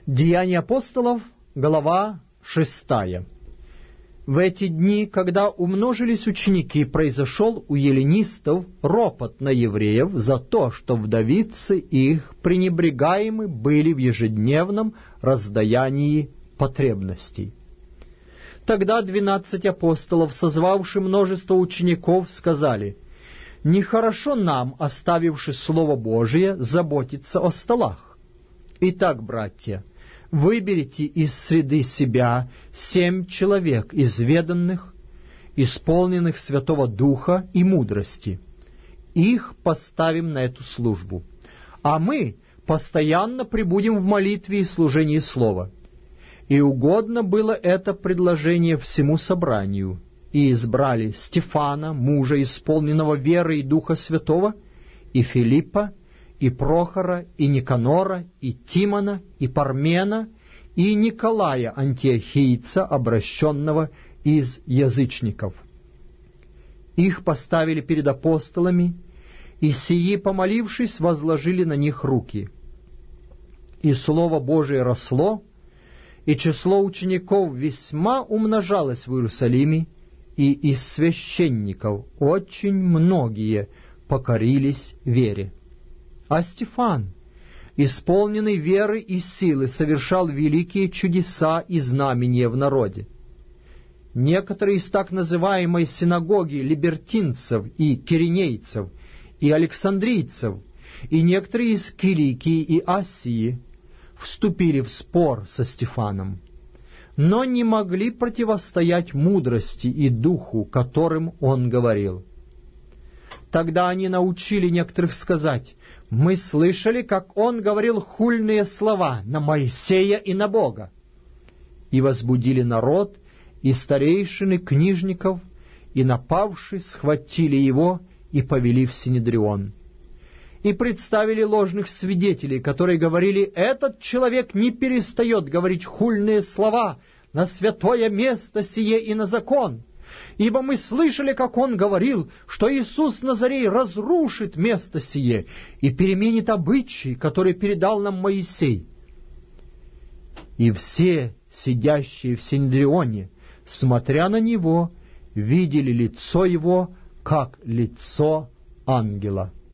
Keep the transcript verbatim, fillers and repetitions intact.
Деяния апостолов, глава шестая. В эти дни, когда умножились ученики, произошел у эллинистов ропот на евреев за то, что вдовицы их пренебрегаемы были в ежедневном раздаянии потребностей. Тогда двенадцать апостолов, созвавши множество учеников, сказали: «Нехорошо нам, оставивши Слово Божие, заботиться о столах. Итак, братья, выберите из среды себя семь человек, изведанных, исполненных Святого Духа и мудрости. Их поставим на эту службу, а мы постоянно пребудем в молитве и служении Слова». И угодно было это предложение всему собранию, и избрали Стефана, мужа, исполненного веры и Духа Святого, и Филиппа, и Прохора, и Никанора, и Тимона, и Пармена, и Николая Антиохийца, обращенного из язычников. Их поставили перед апостолами, и сии, помолившись, возложили на них руки. И Слово Божие росло, и число учеников весьма умножалось в Иерусалиме, и из священников очень многие покорились вере. А Стефан, исполненный веры и силы, совершал великие чудеса и знамения в народе. Некоторые из так называемой синагоги либертинцев и киринейцев, и александрийцев, и некоторые из Киликии и Асии вступили в спор со Стефаном, но не могли противостоять мудрости и духу, которым он говорил. Тогда они научили некоторых сказать: «Мы слышали, как он говорил хульные слова на Моисея и на Бога». И возбудили народ и старейшины книжников, и, напавши, схватили его и повели в Синедрион. И представили ложных свидетелей, которые говорили: «Этот человек не перестает говорить хульные слова на святое место сие и на закон. Ибо мы слышали, как он говорил, что Иисус Назарей разрушит место сие и переменит обычаи, которые передал нам Моисей». И все, сидящие в Синедрионе, смотря на него, видели лицо его, как лицо ангела.